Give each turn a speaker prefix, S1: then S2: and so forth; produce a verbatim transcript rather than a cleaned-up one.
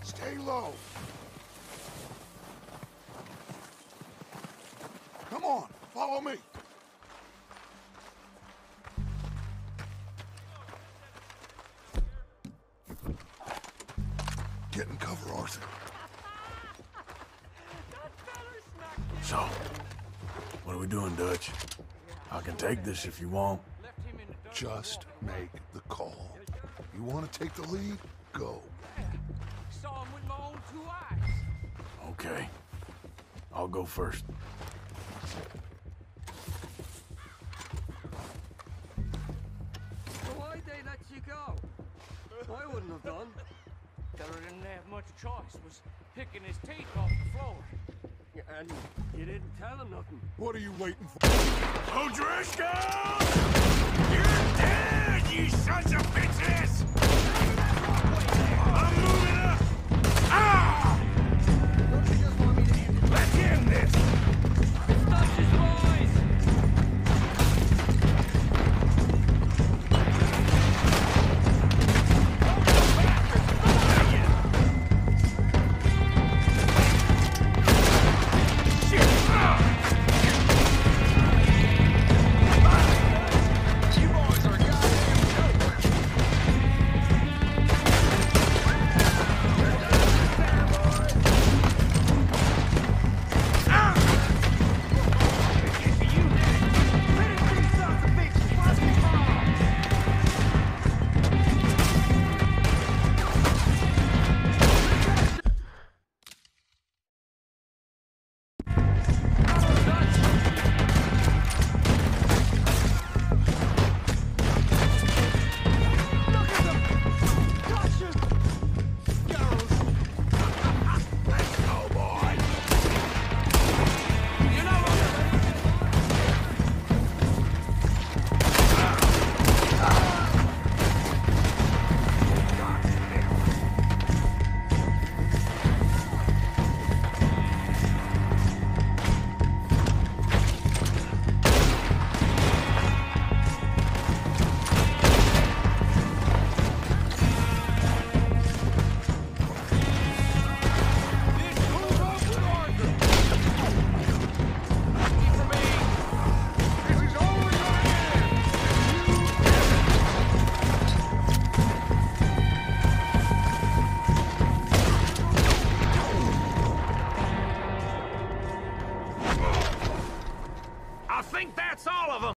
S1: Stay low. Come on, follow me. Get in cover, Arthur.
S2: So, what are we doing, Dutch? I can take this if you want.
S1: Just make the call. You want to take the lead? Go.
S3: Saw him with my own two eyes.
S2: Okay. I'll go first.
S4: So why'd they let you go? I wouldn't have done.
S3: Feller didn't have much choice, was picking his teeth off the floor.
S4: And you didn't tell him nothing.
S1: What are you waiting for?
S2: O'Driscoll! You're dead, you sons of bitches!